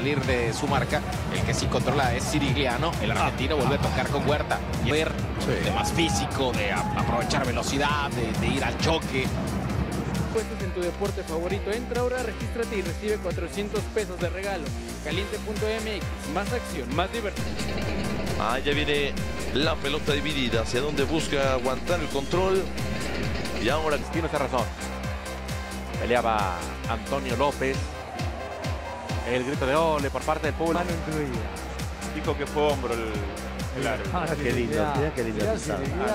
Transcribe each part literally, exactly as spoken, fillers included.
salir de su marca. El que sí controla es Sirigliano. El argentino vuelve a tocar con Huerta. Y ver sí. de más físico, de aprovechar velocidad, de, de ir al choque. Puestos en tu deporte favorito. Entra ahora, regístrate y recibe cuatrocientos pesos de regalo. Caliente punto M X. Más acción, más diversión. Ah, ya viene la pelota dividida. Hacia donde busca aguantar el control. Y ahora tiene esa razón. Peleaba Antonio López. El grito de ole por parte del público. Mano incluida. Dijo que fue hombro el, el árbitro. Ah, qué lindo, mira qué lindo. Loose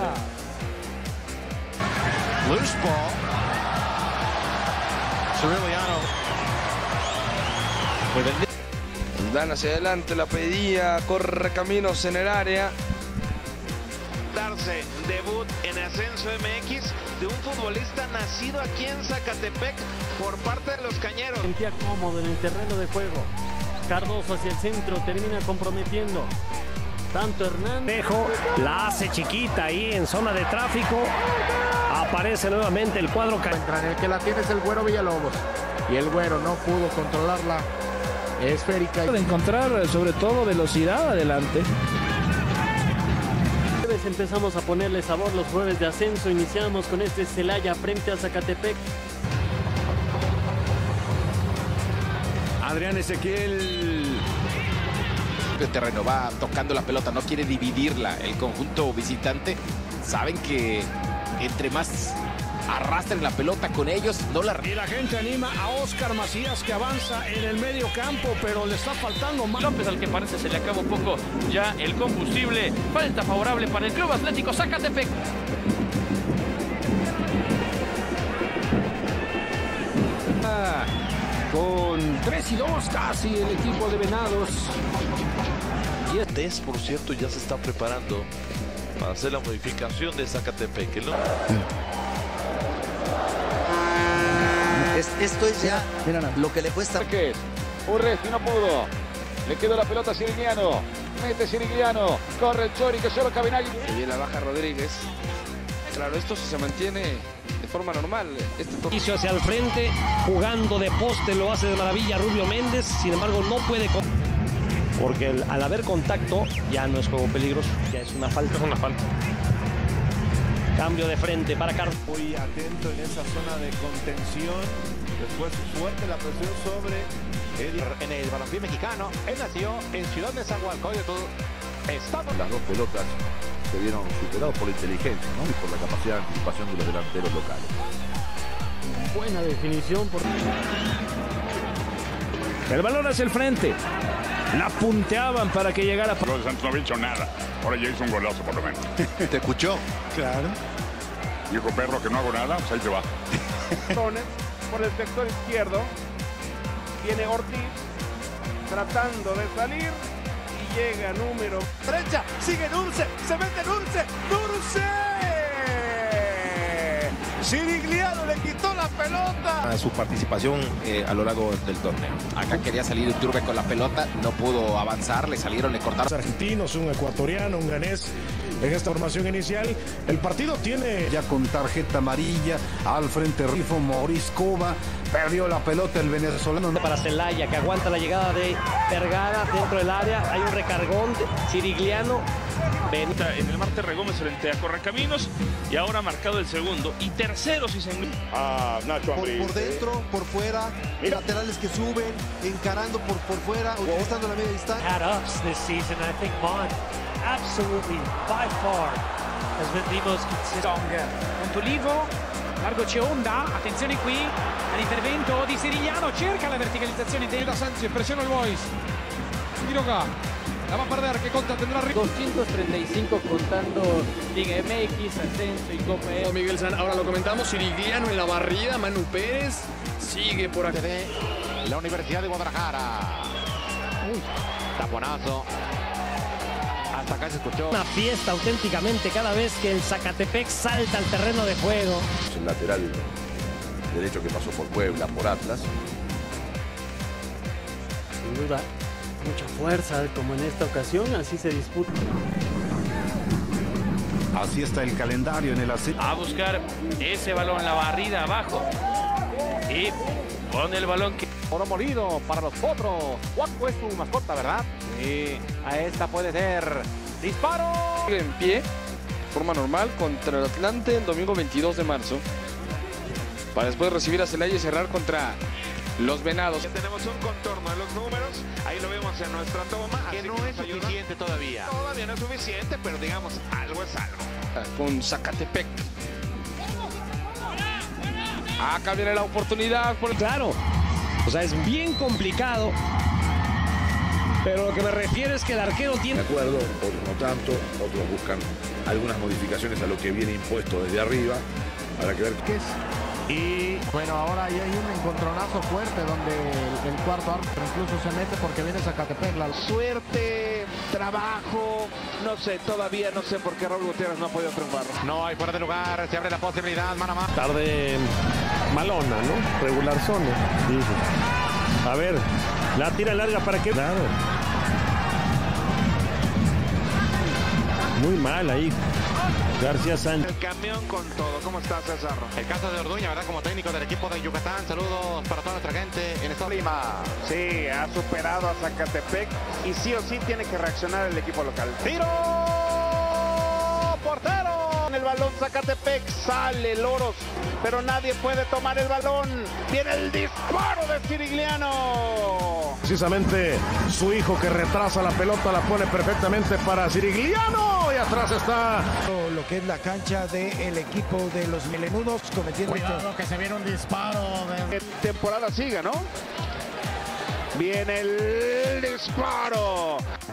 ball. Sirigliano. Dan hacia adelante, la pedía, corre caminos en el área. Darse debut en Ascenso M X de un futbolista nacido aquí en Zacatepec por parte de los Cañeros. Sentía cómodo en el terreno de juego. Cardoso hacia el centro, termina comprometiendo. Tanto Hernández. Dejo, la hace chiquita ahí en zona de tráfico. Aparece nuevamente el cuadro. El que la tiene es el Güero Villalobos. Y el Güero no pudo controlarla esférica. De encontrar sobre todo velocidad adelante. Empezamos a ponerle sabor los jueves de ascenso. Iniciamos con este Celaya frente a Zacatepec. Adrián Ezequiel. El terreno va tocando la pelota, no quiere dividirla. El conjunto visitante saben que entre más arrastren la pelota con ellos, no la... Y la gente anima a Oscar Macías, que avanza en el medio campo, pero le está faltando más. López, al que parece se le acaba un poco ya el combustible. Falta favorable para el Club Atlético Zacatepec. Ah, con tres y dos casi el equipo de Venados. Y este es, por cierto, ya se está preparando para hacer la modificación de Zacatepec, ¿no? Es, esto es ya mira, mira, lo que le cuesta. Urresti no pudo. Le quedó la pelota a Sirigliano. Mete Sirigliano. Corre el Chori, que solo Cabinagli. Y viene la baja Rodríguez. Claro, esto se mantiene de forma normal. Este Hizo hacia el frente, jugando de poste, lo hace de maravilla Rubio Méndez. Sin embargo, no puede. Porque el, al haber contacto, ya no es juego peligroso. Ya es una falta. Es una falta. Cambio de frente para Carlos. Muy atento en esa zona de contención. Después fuerte la presión sobre el... En el balompié mexicano, él nació en Ciudad de Nezahualcóyotl. Estamos... Las dos pelotas se vieron superados por la inteligencia, ¿no? Y por la capacidad de anticipación de los delanteros locales. Buena definición. Por... El balón hacia el frente. La punteaban para que llegara. Los de Santos no había hecho nada. Ahora ya hizo un golazo por lo menos. ¿Te escuchó? Claro. Dijo Perro que no hago nada, pues ahí te va. Por el sector izquierdo. Viene Ortiz tratando de salir. Y llega número... Derecha, sigue Dulce, se mete Dulce. ¡Dulce! Sirigliano le quitó la pelota. A su participación eh, a lo largo del torneo. Acá quería salir Iturbe con la pelota, no pudo avanzar, le salieron, le cortaron. Argentinos, un ecuatoriano, un ganés en esta formación inicial. El partido tiene... Ya con tarjeta amarilla, al frente Rifo Moriscova, perdió la pelota el venezolano. Para Celaya, que aguanta la llegada de Vergara dentro del área. Hay un recargón de Sirigliano. En el Marte Gómez frente a Correcaminos y ahora ha marcado el segundo y tercero si se... Ah, Nacho por, por dentro, por fuera, Mira. laterales que suben, encarando por, por fuera, utilizando la media distancia. Had us this season, I think Mon absolutely by far has been the most consistent. Montolivo, largo c'è Onda, attenzione qui all'intervento di Sirigliano, cerca la verticalizzazione de da Sánchez, presiona el Boys. Quiroga. La va a perder, que conta tendrá doscientos treinta y cinco contando Liga M X, Ascenso y Copa E. Miguel San, ahora lo comentamos, Sirigliano en la barrida, Manu Pérez sigue por aquí. De la Universidad de Guadalajara. Uy, taponazo. Hasta acá se escuchó. Una fiesta auténticamente cada vez que el Zacatepec salta al terreno de juego. El lateral derecho que pasó por Puebla, por Atlas. Sin duda. Mucha fuerza, como en esta ocasión, así se disputa. Así está el calendario en el ascenso. A buscar ese balón, la barrida abajo. Y con el balón que... Oro molido para los potros. Guaco es su mascota, ¿verdad? Sí, a esta puede ser. ¡Disparo! En pie, forma normal, contra el Atlante el domingo veintidós de marzo. Para después recibir a Celaya y cerrar contra los Venados. Ya tenemos un contorno de los números, ahí lo vemos en nuestra toma. Que no es suficiente todavía. Todavía no es suficiente, pero digamos, algo es algo. Con Zacatepec. Acá viene la oportunidad. Por... Claro, o sea, es bien complicado. Pero lo que me refiero es que el arquero tiene... De acuerdo, otros no tanto, otros buscan algunas modificaciones a lo que viene impuesto desde arriba. Habrá que ver qué es. Y bueno, ahora ahí hay un encontronazo fuerte donde el, el cuarto árbitro incluso se mete porque viene Zacatepec. La... Suerte, trabajo, no sé, todavía no sé por qué Raúl Gutiérrez no ha podido triunfar. No hay fuera de lugar, se abre la posibilidad, mano a mano. Tarde malona, ¿no? Regular zona. Sí, sí. A ver, la tira larga para que... Claro. Muy mal ahí. García Sánchez. El camión con todo. ¿Cómo estás, César? El caso de Orduña, ¿verdad? Como técnico del equipo de Yucatán. Saludos para toda nuestra gente en esta Lima. Sí, ha superado a Zacatepec y sí o sí tiene que reaccionar el equipo local. ¡Tiro! ¡Portero! En el balón Zacatepec sale Loros, pero nadie puede tomar el balón. Viene el disparo de Cirigliano. Precisamente su hijo que retrasa la pelota la pone perfectamente para Cirigliano y atrás está lo que es la cancha del equipo de los melenudos cometiendo Cuidado este... que se viene un disparo de... temporada siga, ¿no? Viene el disparo.